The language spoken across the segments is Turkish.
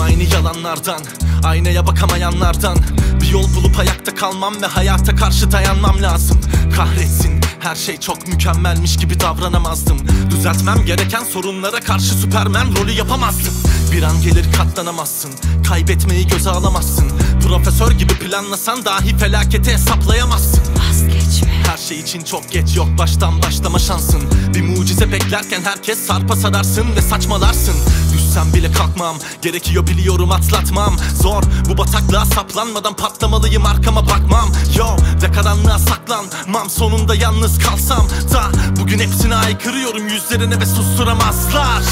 aynı yalanlardan, aynaya bakamayanlardan. Bir yol bulup ayakta kalmam ve hayata karşı dayanmam lazım. Kahretsin, her şey çok mükemmelmiş gibi davranamazdım. Düzeltmem gereken sorunlara karşı Süpermen rolü yapamazdım. Bir an gelir katlanamazsın, kaybetmeyi göze alamazsın. Profesör gibi planlasan dahi felaketi hesaplayamazsın. Vazgeçme. Her şey için çok geç, yok baştan başlama şansın. Bir mucize beklerken herkes sarpa sararsın ve saçmalarsın. Düşsem bile kalkmam, gerekiyor biliyorum atlatmam. Zor, bu bataklığa saplanmadan patlamalıyım, arkama bakmam. Yo, ve karanlığa saklanmam, sonunda yalnız kalsam da bugün hepsini aykırıyorum yüzlerine ve susturamazlar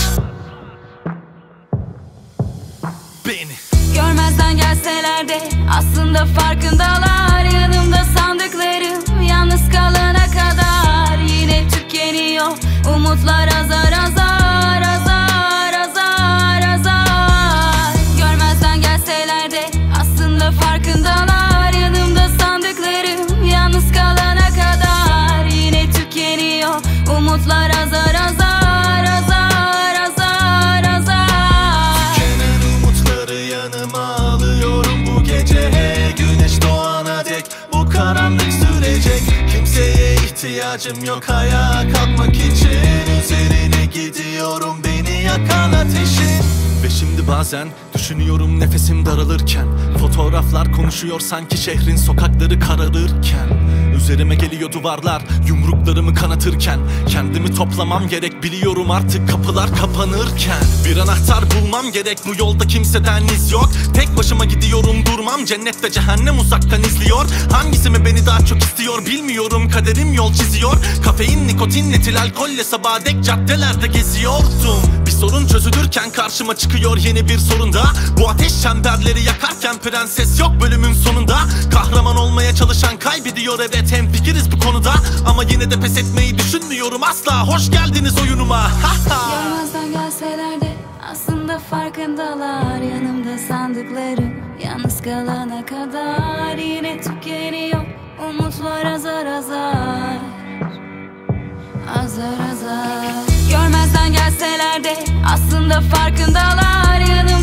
beni. Görmezden gelseler de aslında farkındalar. Yanımda sandıklarım yalnız kalana kadar. Yine tükeniyor umutlar, azar azar azar azar azar. Görmezden gelseler de aslında farkındalar. Yanımda sandıklarım yalnız kalana kadar. Yine tükeniyor umutlar, azar azar azar azar azar. Tükenen umutları yanıma alıyorum bu gece. Güneş doğana dek bu karanlık sürecek. Kimseye ihtiyacım yok ayağa kalkmak için. Üzerine gidiyorum beni yakan ateşin. Ve şimdi bazen düşünüyorum nefesim daralırken. Fotoğraflar konuşuyor sanki şehrin sokakları kararırken. Üzerime geliyor duvarlar yumruklarımı kanatırken. Kendimi toplamam gerek biliyorum artık kapılar kapanırken. Bir anahtar bulmam gerek, bu yolda kimseden iz yok. Tek başıma gidiyorum durmam, cennet ve cehennem uzaktan izliyor. Hangisi mi beni daha çok istiyor bilmiyorum, kaderim yol çiziyor. Kafein, nikotin, etil alkolle sabaha dek caddelerde geziyordum. Bir sorun çözülürken karşıma çıkıyor yeni bir sorun da. Bu ateş çemberleri yakarken prenses yok bölümün sonunda. Kahraman olmaya çalışan kaybediyor, evet hemfikiriz bu konuda. Ama yine de pes etmeyi düşünmüyorum asla, hoş geldiniz oyunuma. Görmezden gelseler de aslında farkındalar. Yanımda sandıklarım yalnız kalana kadar. Yine tükeniyor umutlar, azar azar azar azar. Görmezden gelseler de aslında farkındalar. Yanımda